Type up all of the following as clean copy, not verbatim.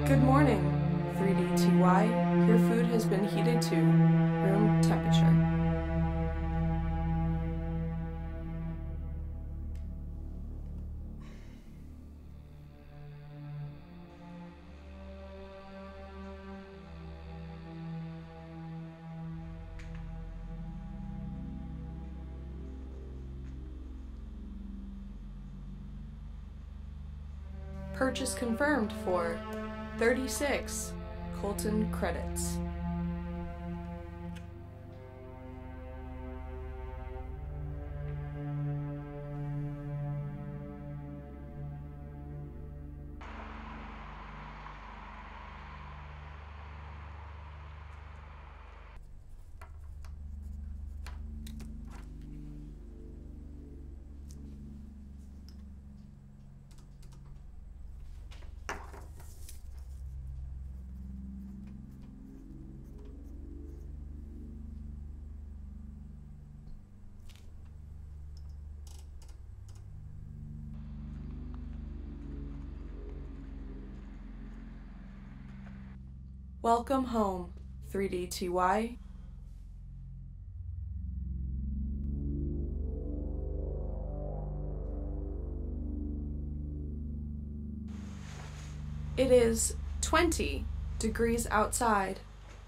Good morning, 3DTY. Your food has been heated to room temperature. Purchase confirmed for 36 Colton credits. Welcome home, 3DTY. It is 20 degrees outside.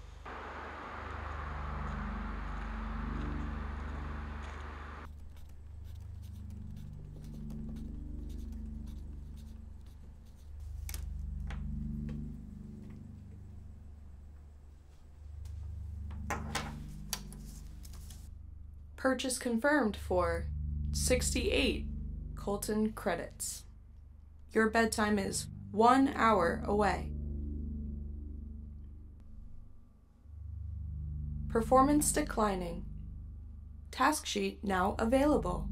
Purchase confirmed for 68 Colton credits. Your bedtime is 1 hour away. Performance declining. Task sheet now available.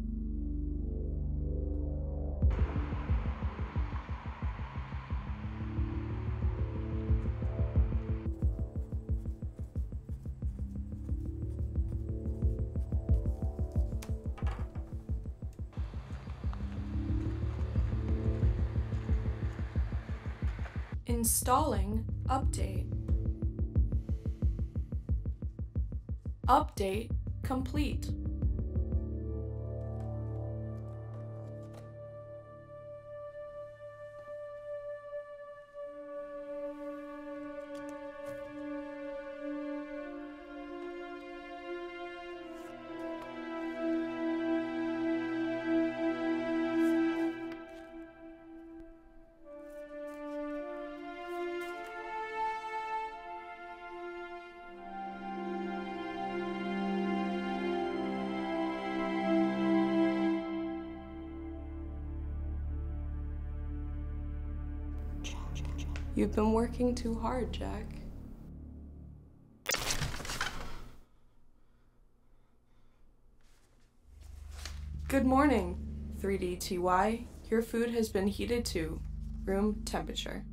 Installing update. Update complete. You've been working too hard, Jack. Good morning, 3DTY. Your food has been heated to room temperature.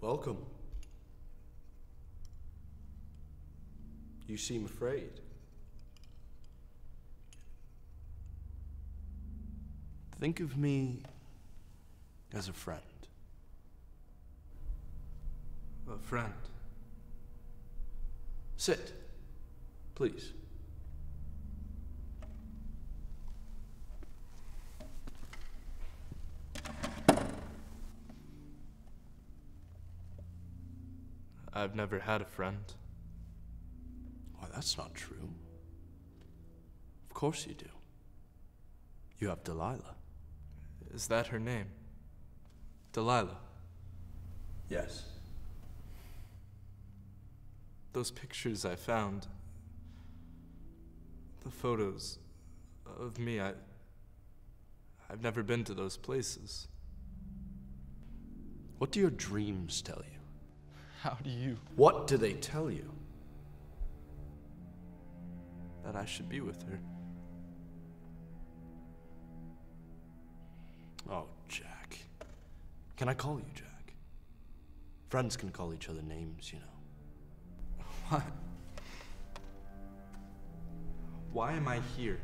Welcome. You seem afraid. Think of me as a friend. A friend? Sit, please. I've never had a friend. Why, that's not true. Of course you do. You have Delilah. Is that her name? Delilah? Yes. Those pictures I found, the photos of me, I've never been to those places. What do your dreams tell you? How do you? What do they tell you? That I should be with her. Oh, Jack. Can I call you Jack? Friends can call each other names, you know. What? Why am I here?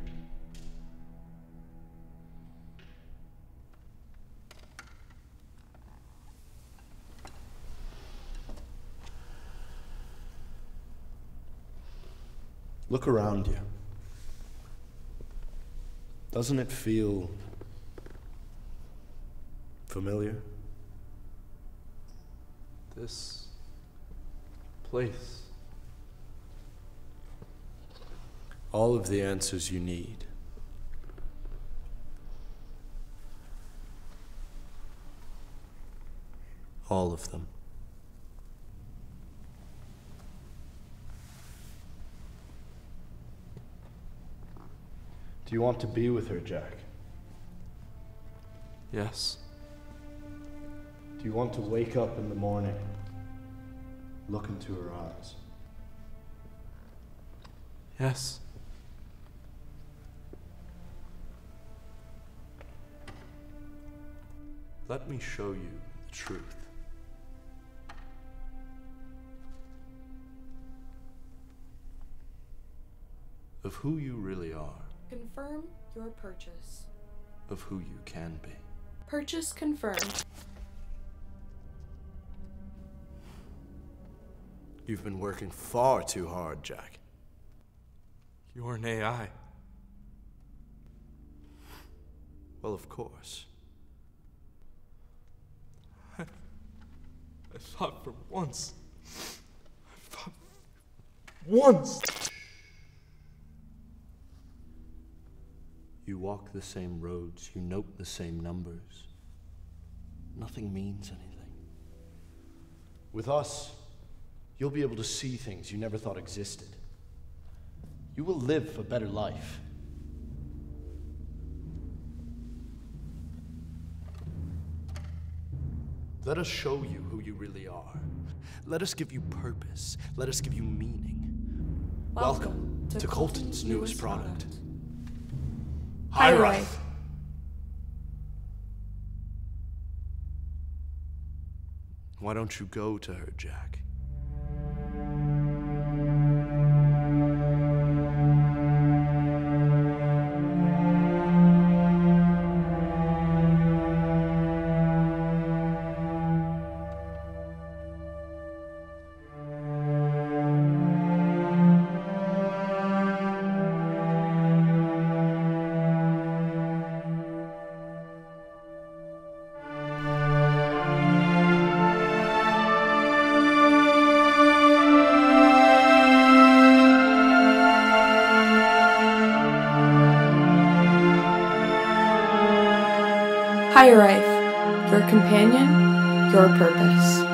Look around you. Doesn't it feel familiar? This place. All of the answers you need. All of them. Do you want to be with her, Jack? Yes. Do you want to wake up in the morning, look into her eyes? Yes. Let me show you the truth. Of who you really are. Confirm your purchase. Of who you can be. Purchase confirmed. You've been working far too hard, Jack. You're an AI. Well, of course. I thought for once. Once! You walk the same roads, you note the same numbers. Nothing means anything. With us, you'll be able to see things you never thought existed. You will live a better life. Let us show you who you really are. Let us give you purpose. Let us give you meaning. Welcome to Colton's newest product. HIRAETH. Why don't you go to her, Jack? HIRAETH, your companion, your purpose.